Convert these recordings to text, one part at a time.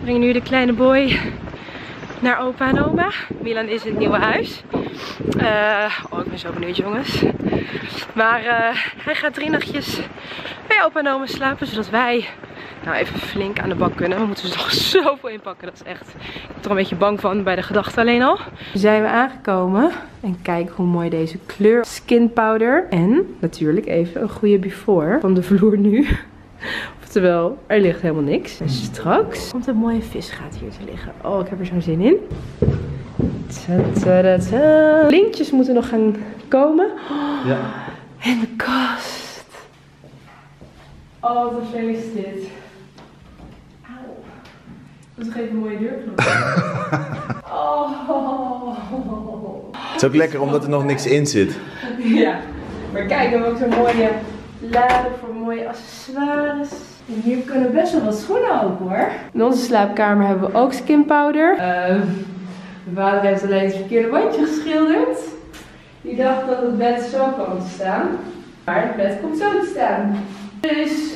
We brengen nu de kleine boy naar opa en oma. Milan is in het nieuwe huis. Ik ben zo benieuwd, jongens. Maar hij gaat 3 nachtjes bij opa en oma slapen, zodat wij nou even flink aan de bak kunnen. We moeten dus nog zoveel inpakken. Dat is echt, ik ben er een beetje bang van bij de gedachte alleen al. Nu zijn we aangekomen. En kijk hoe mooi deze kleur. Skin powder. En natuurlijk even een goede before van de vloer nu. Oftewel, er ligt helemaal niks. En straks komt een mooie visgaat hier te liggen. Oh, ik heb er zo'n zin in. Ta-ta-ta-ta. Lintjes moeten nog gaan komen. Ja. En de kast. Oh, wat een vlees is dit. Auw. Dat is even een mooie deurknop. Oh. Het is ook lekker omdat er nog niks in zit. Ja. Maar kijk, we hebben ook zo'n mooie laden voor mooie accessoires. En hier kunnen best wel wat schoenen ook hoor. In onze slaapkamer hebben we ook skin powder. Mijn vader heeft alleen het verkeerde wandje geschilderd. Die dacht dat het bed zo kwam te staan. Maar het bed komt zo te staan. Dus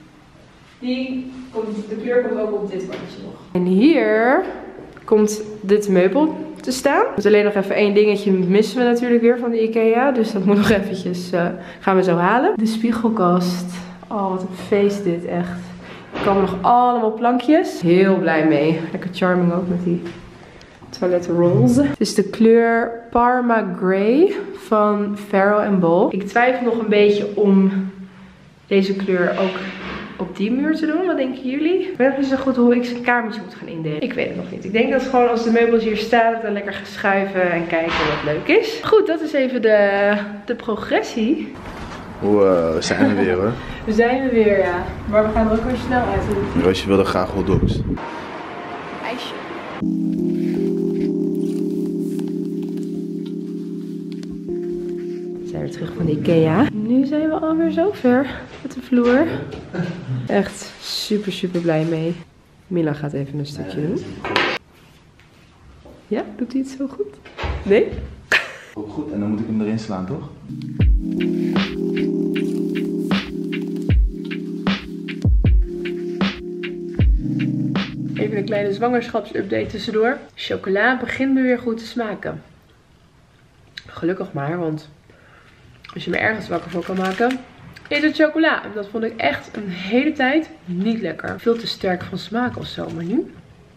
de kleur komt ook op dit wandje nog. En hier komt dit meubel te staan. Dus alleen nog even één dingetje missen we natuurlijk weer van de IKEA. Dus dat moet nog eventjes, gaan we zo halen. De spiegelkast. Oh, wat een feest dit echt. Er komen nog allemaal plankjes. Heel blij mee. Lekker charming ook met die toilettenrolls. Het is de kleur Parma Grey van Farrow & Ball. Ik twijfel nog een beetje om deze kleur ook op die muur te doen. Wat denken jullie? Ik weet nog niet zo goed hoe ik zijn kamertje moet gaan indelen. Ik weet het nog niet. Ik denk dat gewoon als de meubels hier staan, dat we lekker gaan schuiven en kijken wat leuk is. Goed, dat is even de progressie. Wow, zijn we weer hoor. We zijn er weer, ja. Maar we gaan er ook weer snel uit. Roosje wilde graag hotdogs. IJsje. We zijn weer terug van de IKEA. Nu zijn we alweer zo ver met de vloer. Echt super, super blij mee. Mila gaat even een stukje doen. Ja, doet hij het zo goed? Nee? Oh, goed, en dan moet ik hem erin slaan, toch? Even een kleine zwangerschapsupdate tussendoor. Chocola begint me weer goed te smaken. Gelukkig maar, want als je me ergens wakker van kan maken, is het chocola. En dat vond ik echt een hele tijd niet lekker. Veel te sterk van smaak of zo, maar nu.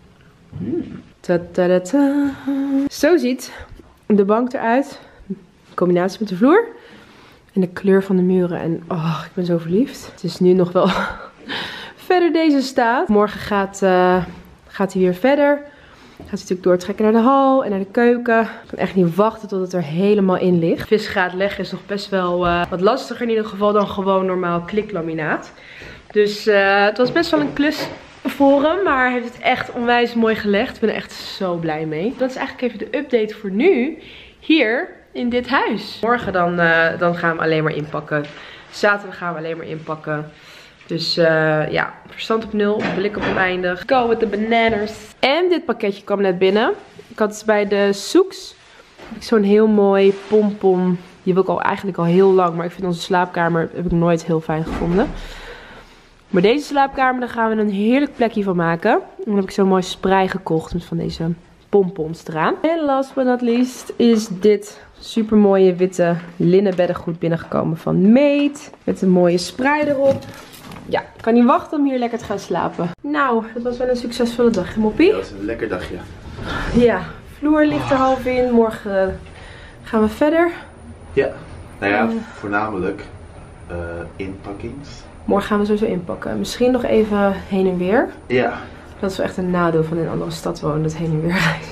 Ta-ta-ta-ta. Zo ziet de bank eruit. In combinatie met de vloer. En de kleur van de muren. En oh, ik ben zo verliefd. Het is nu nog wel verder deze staat. Morgen gaat hij weer verder. Gaat hij natuurlijk doortrekken naar de hal en naar de keuken. Ik kan echt niet wachten tot het er helemaal in ligt. Visgraat leggen is nog best wel wat lastiger in ieder geval dan gewoon normaal kliklaminaat. Dus het was best wel een klus voor hem, maar hij heeft het echt onwijs mooi gelegd. Ik ben er echt zo blij mee. Dat is eigenlijk even de update voor nu. Hier in dit huis. Morgen dan gaan we alleen maar inpakken. Zaterdag gaan we alleen maar inpakken. Dus ja, verstand op 0, blik op oneindig. Go with the bananas. En dit pakketje kwam net binnen. Ik had dus bij de Soeks zo'n heel mooi pompon. Die wil ik eigenlijk al heel lang. Maar ik vind onze slaapkamer heb ik nooit heel fijn gevonden. Maar deze slaapkamer, daar gaan we een heerlijk plekje van maken. En dan heb ik zo'n mooi sprei gekocht met van deze pompons eraan. En last but not least is dit super mooie witte linnen beddengoed binnengekomen van Meet. Met een mooie sprei erop. Ja, ik kan niet wachten om hier lekker te gaan slapen. Nou, dat was wel een succesvolle dag, moppie? Ja, dat is een lekker dagje. Ja, vloer ligt er half in. Morgen gaan we verder. Ja, nou ja, voornamelijk inpakkings. Morgen gaan we sowieso inpakken. Misschien nog even heen en weer. Ja. Dat is wel echt een nadeel van in een andere stad wonen, dat heen en weer reizen.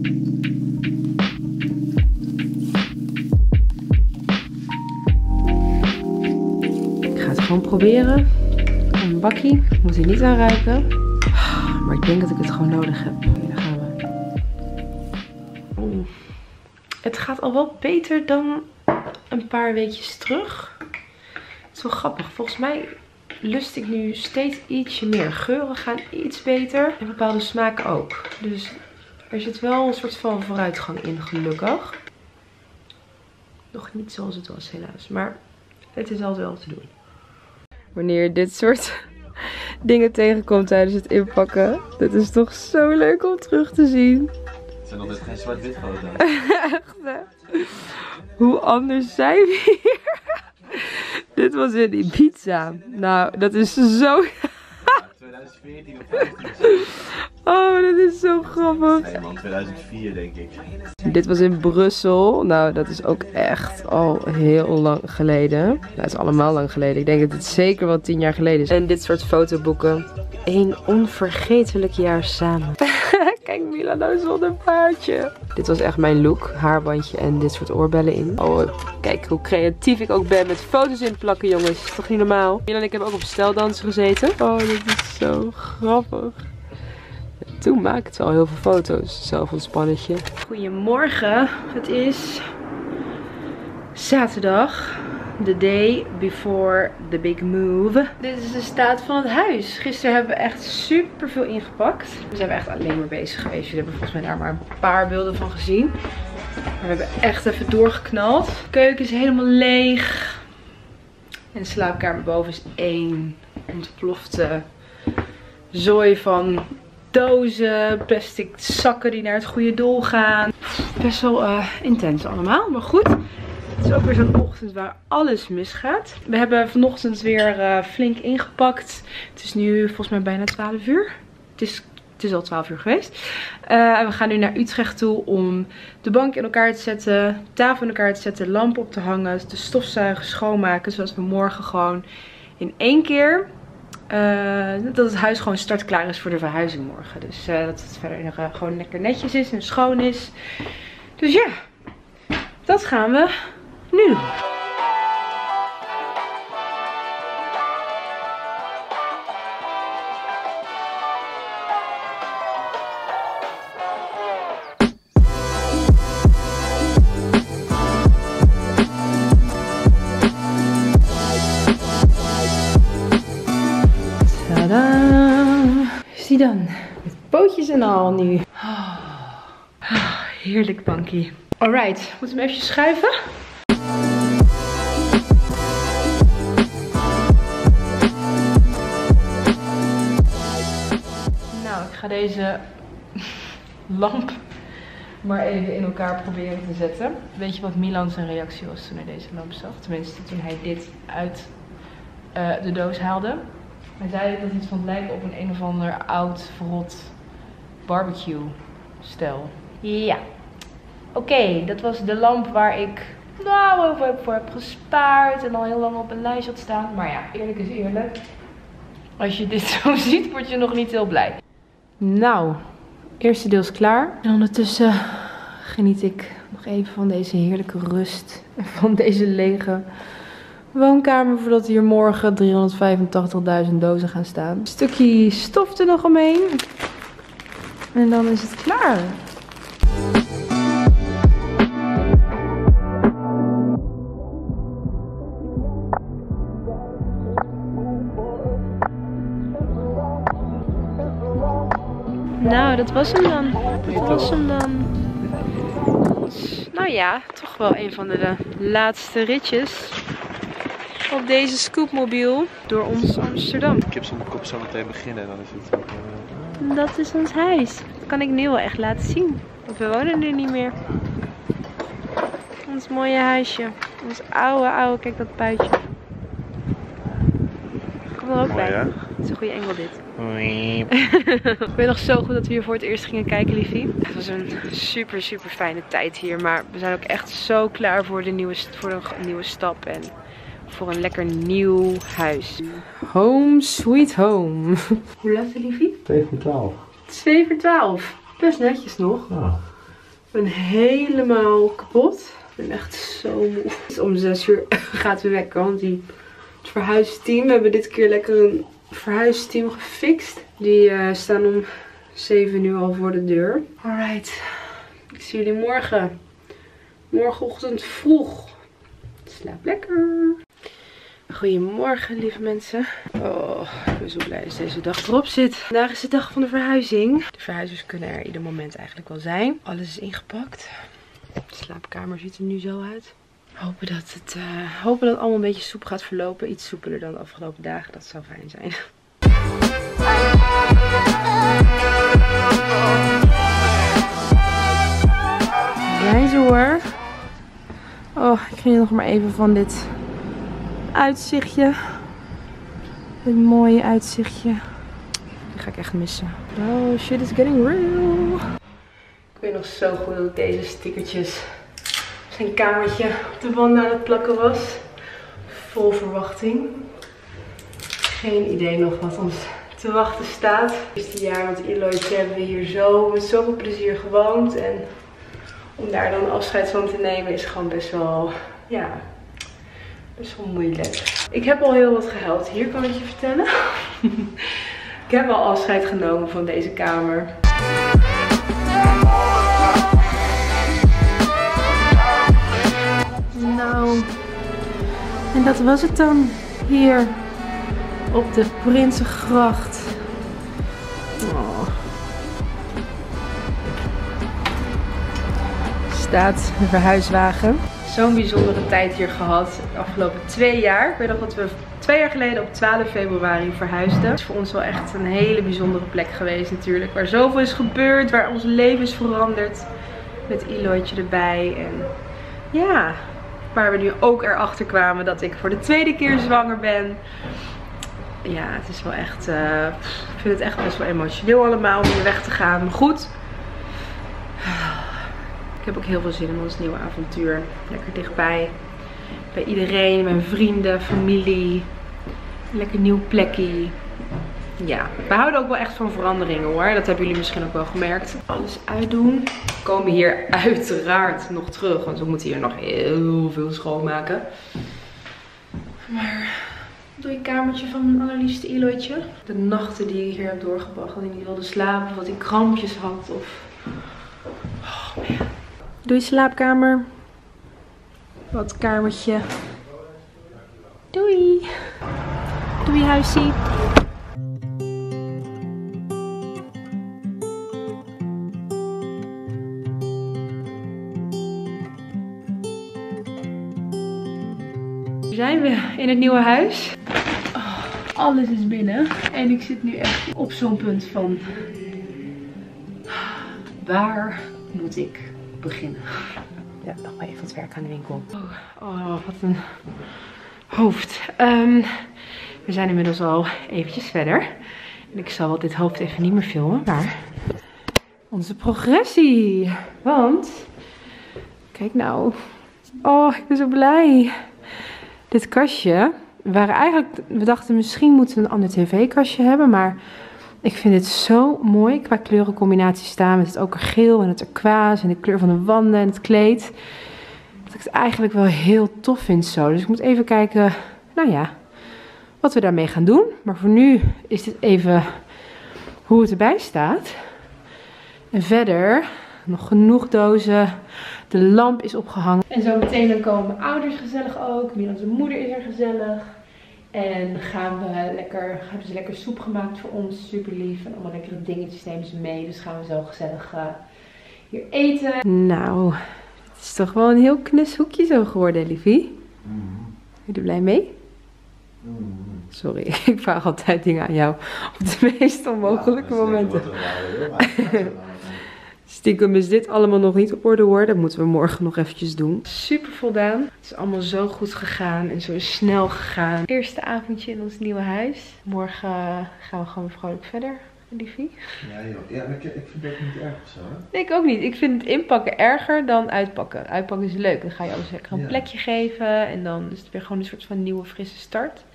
Ik ga het gewoon proberen. Een bakkie. Ik moet er niet aan ruiken. Maar ik denk dat ik het gewoon nodig heb. Oké, daar gaan we. Het gaat al wel beter dan een paar weekjes terug. Het is wel grappig. Volgens mij lust ik nu steeds ietsje meer. Geuren gaan iets beter. En bepaalde smaken ook. Dus er zit wel een soort van vooruitgang in, gelukkig. Nog niet zoals het was, helaas. Maar het is altijd wel te doen. Wanneer je dit soort dingen tegenkom tijdens het inpakken. Dit is toch zo leuk om terug te zien. Het zijn nog net geen zwart-wit foto's. Echt hè? Hoe anders zijn we hier? Dit was in Ibiza. Nou, dat is zo... 2014 of 15. Oh, dat is zo grappig. Nee man, 2004 denk ik. Dit was in Brussel. Nou, dat is ook echt al heel lang geleden. Nou, het is allemaal lang geleden. Ik denk dat het zeker wel 10 jaar geleden is. En dit soort fotoboeken. Een onvergetelijk jaar samen. Kijk, Mila nou zonder paardje. Dit was echt mijn look. Haarbandje en dit soort oorbellen in. Oh, kijk hoe creatief ik ook ben met foto's inplakken, jongens. Toch niet normaal? Mila en ik hebben ook op steldansen gezeten. Oh, dit is zo grappig. Toen maakte ze al heel veel foto's. Zelfontspannertje. Goedemorgen. Het is zaterdag. The day before the big move. Dit is de staat van het huis. Gisteren hebben we echt super veel ingepakt. We zijn echt alleen maar bezig geweest. Jullie hebben volgens mij daar maar een paar beelden van gezien. Maar we hebben echt even doorgeknald. De keuken is helemaal leeg. En de slaapkamer boven is één ontplofte zooi van dozen, plastic zakken die naar het goede doel gaan. Best wel intens allemaal, maar goed. Het is ook weer zo'n ochtend waar alles misgaat. We hebben vanochtend weer flink ingepakt. Het is nu volgens mij bijna 12 uur. Het is al 12 uur geweest. En we gaan nu naar Utrecht toe om de bank in elkaar te zetten, tafel in elkaar te zetten, lamp op te hangen, te stofzuigen, schoonmaken. Zodat we morgen gewoon in één keer... dat het huis gewoon startklaar is voor de verhuizing morgen. Dus dat het verder gewoon lekker netjes is en schoon is. Dus ja, dat gaan we nu doen. Is die dan? Met pootjes en al nu. Heerlijk bankie. Alright, moeten we hem even schuiven? Nou, ik ga deze lamp maar even in elkaar proberen te zetten. Weet je wat Milan zijn reactie was toen hij deze lamp zag? Tenminste, toen hij dit uit de doos haalde. Hij zei dat iets van lijkt op een of ander oud, verrot barbecue stel. Ja. Oké, dat was de lamp waar ik voor heb gespaard en al heel lang op een lijst had staan. Maar ja, eerlijk is eerlijk. Als je dit zo ziet, word je nog niet heel blij. Nou, eerste deel is klaar. En ondertussen geniet ik nog even van deze heerlijke rust. En van deze lege woonkamer voordat hier morgen 385.000 dozen gaan staan. Een stukje stof er nog omheen. En dan is het klaar. Nou, dat was hem dan. Nou ja, toch wel een van de laatste ritjes op deze scootmobiel door ons Amsterdam. Ik heb zonder kop zo meteen beginnen, dan is het ook... Dat is ons huis. Dat kan ik nu wel echt laten zien. Want we wonen er niet meer. Ons mooie huisje. Ons oude, kijk dat puitje. Kom er ook Mooi, bij. hè? Het is een goede engel dit. Ik weet nog zo goed dat we hier voor het eerst gingen kijken, liefie. Het was een super fijne tijd hier. Maar we zijn ook echt zo klaar voor een nieuwe stap. En voor een lekker nieuw huis. Home sweet home. Hoe laat is het, liefie? 2 voor 12. 2 voor 12. Best netjes nog. Ja. Ik ben helemaal kapot. Ik ben echt zo moe. Dus om 6 uur gaat we wekken. Want het verhuisteam, we hebben dit keer lekker een verhuisteam gefixt. Die staan om 7 uur al voor de deur. Alright. Ik zie jullie morgen. Morgenochtend vroeg. Slaap lekker. Goedemorgen, lieve mensen. Oh, ik ben zo blij dat deze dag erop zit. Vandaag is de dag van de verhuizing. De verhuizers kunnen er ieder moment eigenlijk wel zijn. Alles is ingepakt. De slaapkamer ziet er nu zo uit. Hopen dat het allemaal een beetje soepel gaat verlopen. Iets soepeler dan de afgelopen dagen. Dat zou fijn zijn. zijn ze hoor. Oh, ik geniet nog maar even van dit uitzichtje. Dit mooie uitzichtje. Die ga ik echt missen. Oh, shit is getting real. Ik weet nog zo goed dat ik deze stickertjes zijn kamertje op de wand aan het plakken was. Vol verwachting. Geen idee nog wat ons te wachten staat. Het eerste jaar met Eloytje hebben we hier zo met zoveel plezier gewoond. En om daar dan afscheid van te nemen is gewoon best wel, ja, best wel moeilijk. Ik heb al heel wat gehuild. Hier kan ik je vertellen. Ik heb al afscheid genomen van deze kamer. Nou, en dat was het dan hier op de Prinsengracht. Oh. Staat een verhuiswagen. Zo'n bijzondere tijd hier gehad de afgelopen 2 jaar. Ik weet nog dat we 2 jaar geleden op 12 februari verhuisden. Het is voor ons wel echt een hele bijzondere plek geweest natuurlijk. Waar zoveel is gebeurd, waar ons leven is veranderd. Met Eloytje erbij. En ja, waar we nu ook erachter kwamen dat ik voor de 2e keer zwanger ben. Ja, het is wel echt, ik vind het echt best wel emotioneel allemaal om hier weg te gaan. Maar goed, ik heb ook heel veel zin in ons nieuwe avontuur. Lekker dichtbij, bij iedereen, mijn vrienden, familie. Lekker nieuw plekje. Ja, we houden ook wel echt van veranderingen hoor. Dat hebben jullie misschien ook wel gemerkt. Alles uitdoen. We komen hier uiteraard nog terug, want we moeten hier nog heel veel schoonmaken. Maar doe je kamertje van mijn allerliefste Eloytje. De nachten die ik hier heb doorgebracht, dat ik niet wilde slapen, of dat ik krampjes had. Of... Oh, man. Doe je slaapkamer. Wat kamertje. Doei. Doei huisie. Hier zijn we in het nieuwe huis. Oh, alles is binnen. En ik zit nu echt op zo'n punt van... Waar moet ik beginnen? Ja, nog maar even wat werk aan de winkel. Oh, wat een hoofd. We zijn inmiddels al eventjes verder. En ik zal wel dit hoofd even niet meer filmen. Maar onze progressie. Want, kijk nou. Oh, ik ben zo blij. Dit kastje, we dachten misschien moeten we een ander tv-kastje hebben, maar ik vind dit zo mooi qua kleurencombinatie staan met het okergeel en het turquoise en de kleur van de wanden en het kleed. Dat ik het eigenlijk wel heel tof vind zo. Dus ik moet even kijken, nou ja, wat we daarmee gaan doen. Maar voor nu is dit even hoe het erbij staat. En verder nog genoeg dozen. De lamp is opgehangen. En zo meteen dan komen mijn ouders gezellig ook. Onze moeder is er gezellig. En hebben ze lekker soep gemaakt voor ons. Super lief. En allemaal lekkere dingetjes nemen ze mee. Dus gaan we zo gezellig hier eten. Nou, het is toch wel een heel knus hoekje zo geworden, liefie. Ben je er blij mee? Sorry, ik vraag altijd dingen aan jou op de meest onmogelijke momenten. Stiekem is dit allemaal nog niet op orde hoor. Dat moeten we morgen nog eventjes doen. Super voldaan. Het is allemaal zo goed gegaan en zo snel gegaan. Eerste avondje in ons nieuwe huis. Morgen gaan we gewoon vrolijk verder, liefie. Ja joh. Ja, ik vind dat niet erg of zo hè? Nee, ik ook niet. Ik vind het inpakken erger dan uitpakken. Uitpakken is leuk. Dan ga je alles lekker een plekje geven. En dan is het weer gewoon een soort van nieuwe frisse start.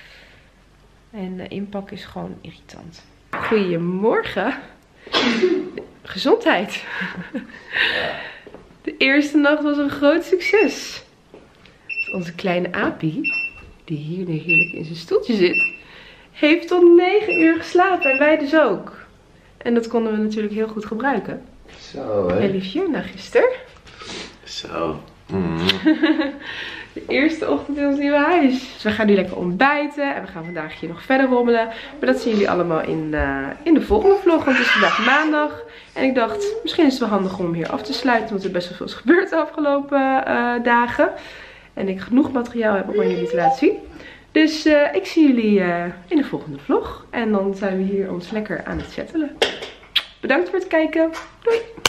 En inpakken is gewoon irritant. Goedemorgen. Gezondheid. De eerste nacht was een groot succes. Onze kleine Apie, die hier nu heerlijk in zijn stoeltje zit, heeft tot 9 uur geslapen en wij dus ook. En dat konden we natuurlijk heel goed gebruiken. Zo hè. Heel liefje, nou gisteren. Zo. De eerste ochtend in ons nieuwe huis. Dus we gaan nu lekker ontbijten. En we gaan vandaag hier nog verder rommelen. Maar dat zien jullie allemaal in de volgende vlog. Want het is vandaag maandag. En ik dacht, misschien is het wel handig om hier af te sluiten. Want er best wel veel is gebeurd de afgelopen dagen. En ik genoeg materiaal heb om aan jullie te laten zien. Dus ik zie jullie in de volgende vlog. En dan zijn we hier ons lekker aan het settelen. Bedankt voor het kijken. Doei!